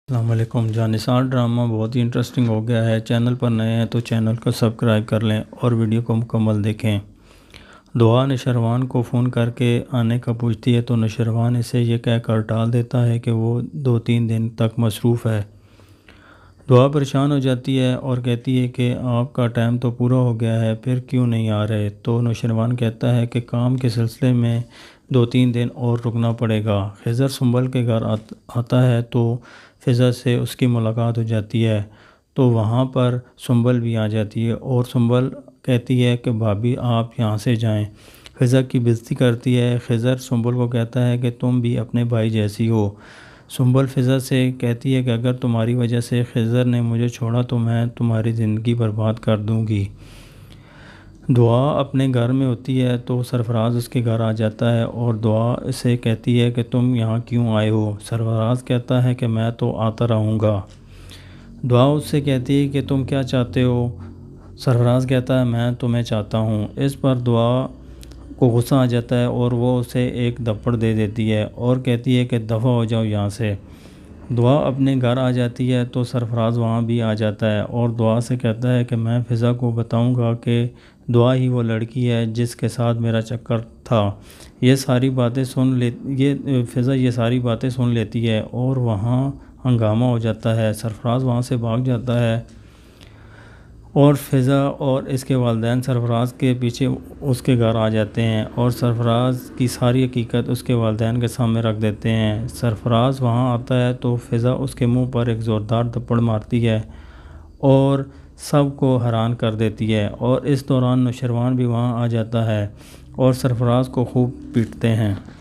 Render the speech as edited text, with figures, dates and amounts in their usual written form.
السلام علیکم۔ جانثار ڈرامہ بہت ہی انٹرسٹنگ ہو گیا ہے۔ چینل پر نئے ہیں تو چینل کو سبسکرائب کر لیں اور ویڈیو کو مکمل دیکھیں۔ دعا نشروان کو فون کر کے آنے کا پوچھتی ہے تو نشروان اسے یہ کہہ کر ٹال دیتا ہے کہ وہ 2-3 دن تک مصروف ہے۔ دعا پریشان ہو جاتی ہے اور کہتی ہے کہ آپ کا ٹائم تو پورا ہو گیا ہے، پھر کیوں نہیں آ رہے؟ تو نشروان کہتا ہے کہ کام کے سلسلے میں 2-3 دن اور رکنا پڑے گا۔ خضر سنبل کے گھر آتا ہے تو فضا سے اس کی ملاقات ہو جاتی ہے تو وہاں پر سنبل بھی آ جاتی ہے اور سنبل کہتی ہے کہ بھابھی آپ یہاں سے جائیں۔ فضا کی بےعزتی کرتی ہے۔ خضر سنبل کو کہتا ہے کہ تم بھی اپنے بھائی جیسی ہو۔ سنبل فضا سے کہتی ہے کہ اگر تمہاری وجہ سے خضر نے مجھے چھوڑا تو میں تمہاری زندگی برباد کر دوں گی۔ دعا اپنے گھر میں ہوتی ہے تو سرفراز اس کے گھر آ جاتا ہے اور دعا اسے کہتی ہے کہ تم یہاں کیوں آئے ہو؟ سرفراز کہتا ہے کہ میں تو آتا رہوں گا۔ دعا اس سے کہتی ہے کہ تم کیا چاہتے ہو؟ سرفراز کہتا ہے میں تمہیں چاہتا ہوں۔ اس پر دعا کو غصہ آ جاتا ہے اور وہ اسے ایک تھپڑ دے دیتی ہے اور کہتی ہے کہ دفع ہو جاؤ یہاں سے۔ دعا اپنے گھر آ جاتی ہے تو سرفراز وہاں بھی آ جاتا ہے اور دعا سے کہتا ہے کہ میں فضا کو بتاؤں گا کہ دعا ہی وہ لڑکی ہے جس کے ساتھ میرا چکر تھا۔ فضا یہ ساری باتیں سن لیتی ہے اور وہاں ہنگامہ ہو جاتا ہے۔ سرفراز وہاں سے بھاگ جاتا ہے اور فضا اور اس کے والدین سرفراز کے پیچھے اس کے گھر آ جاتے ہیں اور سرفراز کی ساری حقیقت اس کے والدین کے سامنے رکھ دیتے ہیں۔ سرفراز وہاں آتا ہے تو فضا اس کے منہ پر ایک زوردار تھپڑ مارتی ہے اور سب کو حیران کر دیتی ہے اور اس دوران نوشروان بھی وہاں آ جاتا ہے اور سرفراز کو خوب پیٹتے ہیں۔